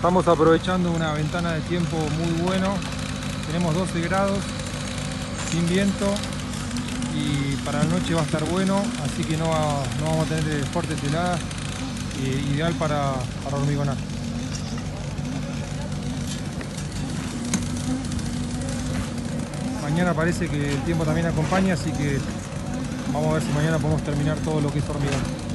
Estamos aprovechando una ventana de tiempo muy bueno. Tenemos 12 grados, sin viento, y para la noche va a estar bueno, así que no vamos a tener fuertes heladas, ideal para hormigonar. Mañana parece que el tiempo también acompaña, así que vamos a ver si mañana podemos terminar todo lo que es hormigón.